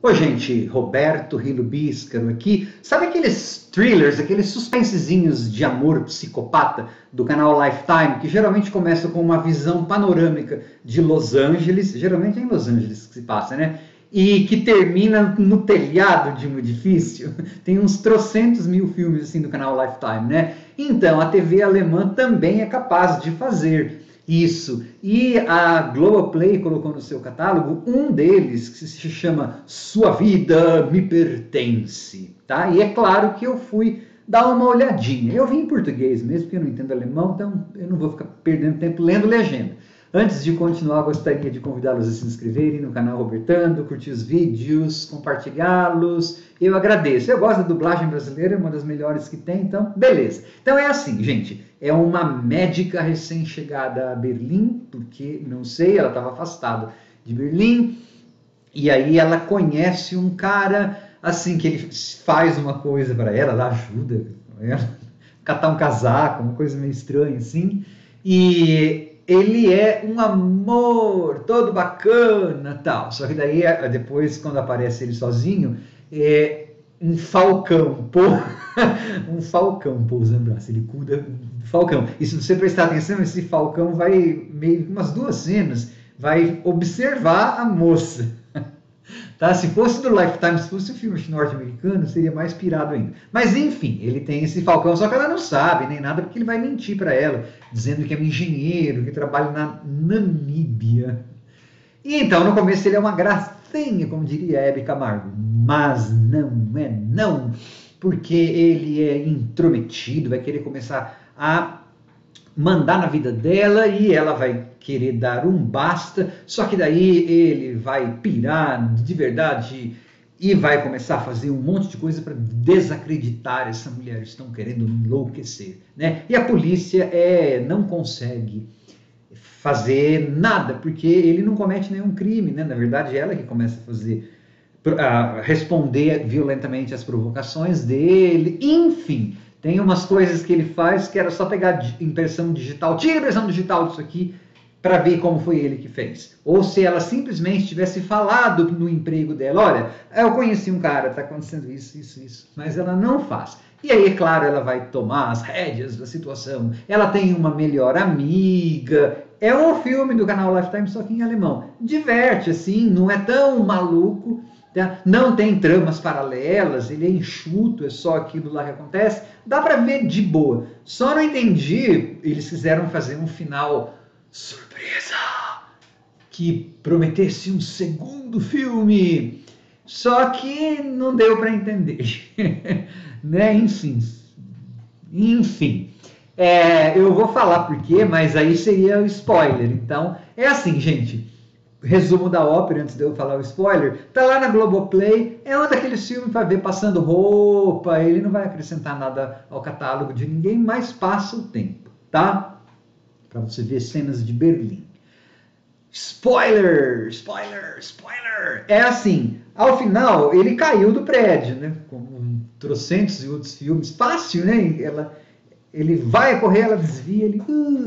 Oi, gente, Roberto Rilo Bíscaro aqui. Sabe aqueles thrillers, aqueles suspensezinhos de amor psicopata do canal Lifetime, que geralmente começam com uma visão panorâmica de Los Angeles, geralmente é em Los Angeles que se passa, né? E que termina no telhado de um edifício. Tem uns trocentos mil filmes assim do canal Lifetime, né? Então, a TV alemã também é capaz de fazer isso. E a Globoplay colocou no seu catálogo um deles que se chama Sua Vida Me Pertence, tá? E é claro que eu fui dar uma olhadinha. Eu vi em português mesmo, porque eu não entendo alemão, então eu não vou ficar perdendo tempo lendo legenda. Antes de continuar, gostaria de convidá-los a se inscreverem no canal Robertando, curtir os vídeos, compartilhá-los. Eu agradeço. Eu gosto da dublagem brasileira, é uma das melhores que tem, então beleza. Então é assim, gente, é uma médica recém-chegada a Berlim, porque, não sei, ela estava afastada de Berlim, e aí ela conhece um cara, assim, que ele faz uma coisa para ela, ela ajuda ela, catar um casaco, uma coisa meio estranha, assim, e ele é um amor, todo bacana, tal. Só que daí, depois, quando aparece ele sozinho, é um falcão, um falcão pousando lá, ele cuida do falcão. E se você prestar atenção, esse falcão vai, meio umas duas cenas, vai observar a moça. Tá? Se fosse do Lifetime, se fosse um filme norte-americano, seria mais pirado ainda. Mas enfim, ele tem esse falcão, só que ela não sabe nem nada, porque ele vai mentir para ela, dizendo que é um engenheiro, que trabalha na Namíbia. E então, no começo, ele é uma gracinha, como diria Hebe Camargo. Mas não é não, porque ele é intrometido, vai querer começar a mandar na vida dela e ela vai querer dar um basta, só que daí ele vai pirar de verdade e vai começar a fazer um monte de coisa para desacreditar essa mulher, estão querendo enlouquecer, né? E a polícia não consegue fazer nada, porque ele não comete nenhum crime, né? Na verdade, ela que começa a responder violentamente às provocações dele, enfim. Tem umas coisas que ele faz que era só pegar impressão digital, tira a impressão digital disso aqui, para ver como foi ele que fez. Ou se ela simplesmente tivesse falado no emprego dela, olha, eu conheci um cara, está acontecendo isso, isso, isso, mas ela não faz. E aí, é claro, ela vai tomar as rédeas da situação. Ela tem uma melhor amiga. É um filme do canal Lifetime, só que em alemão. Diverte, assim, não é tão maluco. Não tem tramas paralelas, ele é enxuto, é só aquilo lá que acontece. Dá para ver de boa. Só não entendi, eles quiseram fazer um final surpresa, que prometesse um segundo filme. Só que não deu para entender. Né? Enfim. Eu vou falar por quê, mas aí seria o spoiler. Então, é assim, gente. Resumo da ópera, antes de eu falar o spoiler, tá lá na Globoplay, é um daqueles filmes para ver passando roupa, ele não vai acrescentar nada ao catálogo de ninguém, mas passa o tempo, tá? Para você ver cenas de Berlim. Spoiler, spoiler, spoiler! É assim, ao final ele caiu do prédio, né? Como trocentos e outros filmes, fácil, né? Ele vai correr, ela desvia, ele...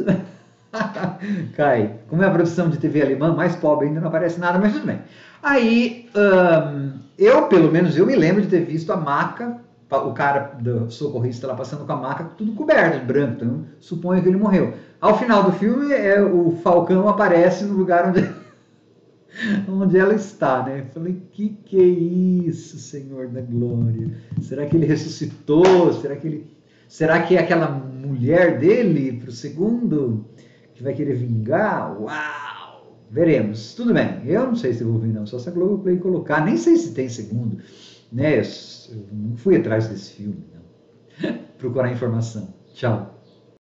cai. Como é a produção de TV alemã, mais pobre ainda, não aparece nada, mas tudo bem. Aí, pelo menos, eu me lembro de ter visto a maca, o cara do socorrista lá passando com a maca, tudo coberto de branco, então suponho que ele morreu. Ao final do filme, o Falcão aparece no lugar onde ela está, né? Eu falei, que é isso, Senhor da Glória? Será que ele ressuscitou? Será que é aquela mulher dele pro segundo que vai querer vingar? Uau! Veremos. Tudo bem. Eu não sei se eu vou ver, não. Só se a Globoplay colocar. Nem sei se tem segundo. Né? Eu não fui atrás desse filme, não. Procurar informação. Tchau.